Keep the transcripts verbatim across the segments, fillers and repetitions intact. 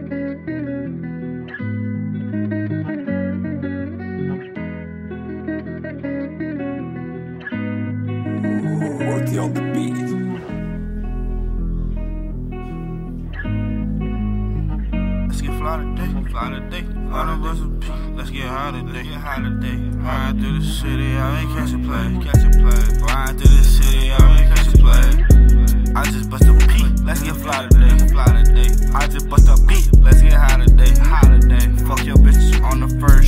Worthy on the beat. Let's get fly today, fly today. All of us a P. Let's get high today, get high today. Ride through the city, I ain't catch a play, catch a play. Ride through the city, I ain't catch a play. I just bust a P. Let's get fly today, fly today. I just bust a P. Let's get high today, high today. Fuck your bitch on the first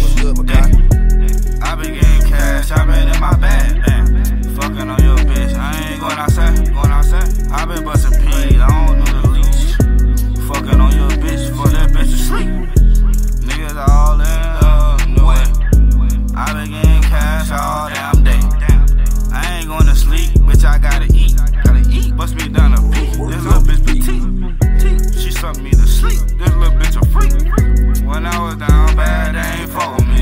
day. I been getting cash, I been in my bag. Fucking on your bitch, I ain't going outside, going outside. I been bustin' P, I don't know the leash. Fucking on your bitch, for that bitch to sleep. Niggas all in love, no way. I been getting cash all damn day. I ain't going to sleep, bitch, I gotta eat, gotta eat. Bust me down a P, this little bitch petite. She sucked me to sleep, this little bitch a freak. When I was down bad, they ain't fuck with me.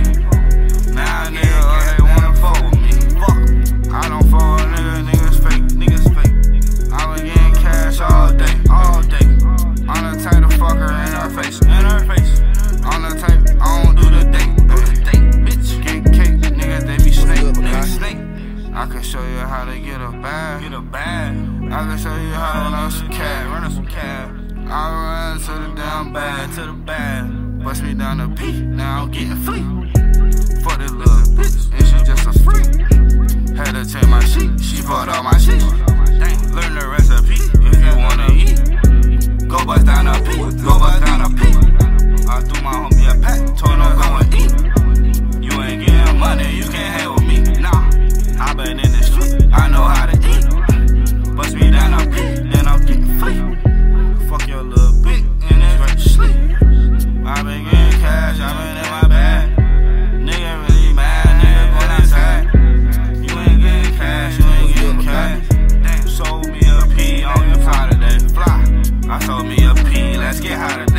Now nigga, they wanna fuck with me. Fuck, I don't fuck with niggas, niggas fake, niggas fake. I been getting cash all day, all day. On the type to fuck her in her face, in her face. On the type, I don't do the date, do the date, bitch. Get cake, niggas, they be snake, niggas snake. I can show you how to get a bag, get a bag. I can show you how to run up some cab, run up some cab. I run to the damn bag, to the bag. Bust me down the P, now I'm getting free. Fuck this little bitch, and she just a freak. Had to take my sheet, she bought all my sheets. Dang, learn the recipe if you wanna eat. Go bust down a P, go bust down a P. I threw my homie a pack, told him go and eat. You ain't getting money, you can't hang with me, nah. I been in the street, I know how to eat. Bust me down a P, and I'm getting free. Fuck your little bitch, and it's right to sleep. I been getting cash, I been in my bag. Nigga really mad, nigga going outside. You ain't getting cash, you ain't getting cash. Damn, sold me a P on your fly today, fly. I sold me a P, let's get high today.